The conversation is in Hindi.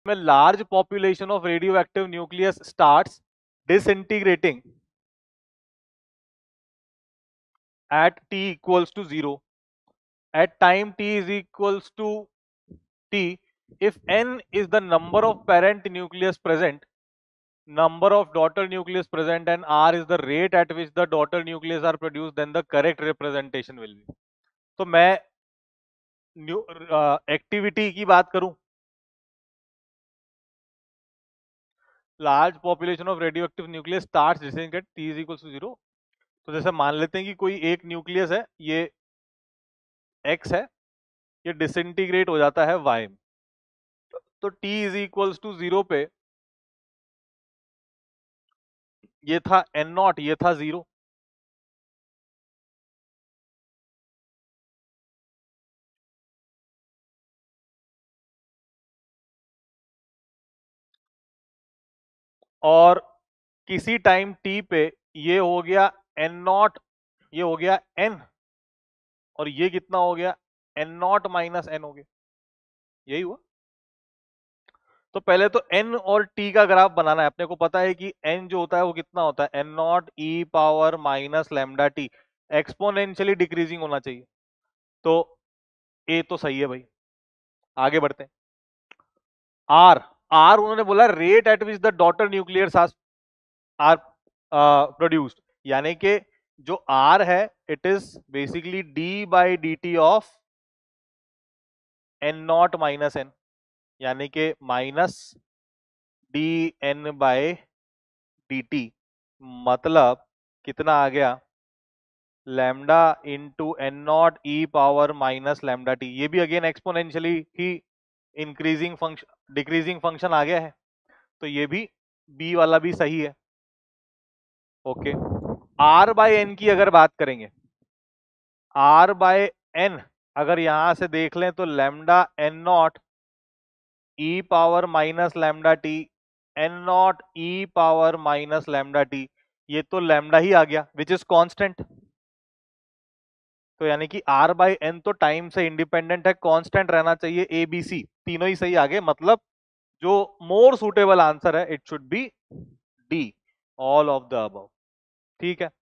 में large population of radioactive nucleus starts disintegrating at t equals to 0 at time t is equals to t if n is the number of parent nucleus present, number of daughter nucleus present and r is the rate at which the daughter nucleus are produced, then the correct representation will be. तो मैं एक्टिविटी की बात करूं, large population of radioactive nucleus starts disintegrate t is equal to 0. तो जैसे मान लेते हैं कि कोई एक न्यूक्लियस है, ये x है, ये डिसइंटीग्रेट हो जाता है y में. तो t इज इक्वल्स टू 0 पे ये था n0, ये था 0. और किसी टाइम t पे ये हो गया n0, ये हो गया n, और ये कितना हो गया n0 माइनस n हो गया. यही हुआ. तो पहले तो n और t का ग्राफ बनाना है. अपने को पता है कि n जो होता है वो कितना होता है n0 e power minus lambda T, exponentially decreasing होना चाहिए. तो a तो सही है भाई. आगे बढ़ते हैं. r उन्होंने बोला rate at which the daughter nuclears are produced, यानी कि जो r है it is basically d by D T of n0 minus n, यानी कि minus D N by D T. मतलब कितना आ गया lambda into N naught E power minus lambda T. ये भी अगेन एक्सपोनेंशियली ही इंक्रीजिंग फंक्शन डिक्रीजिंग फंक्शन आ गया है. तो ये भी बी वाला भी सही है. ओके. आर बाय एन की अगर बात करेंगे, आर बाय एन अगर यहां से देख लें तो lambda N naught E power minus lambda T, N naught E power minus lambda T, ये तो लैम्डा ही आ गया विच इज कांस्टेंट. तो यानी कि आर बाई एन तो टाइम से इंडिपेंडेंट है, कांस्टेंट रहना चाहिए. ए बी सी तीनों ही सही आ गए. मतलब जो मोर सुटेबल आंसर है it should be D, all of the above. ठीक है.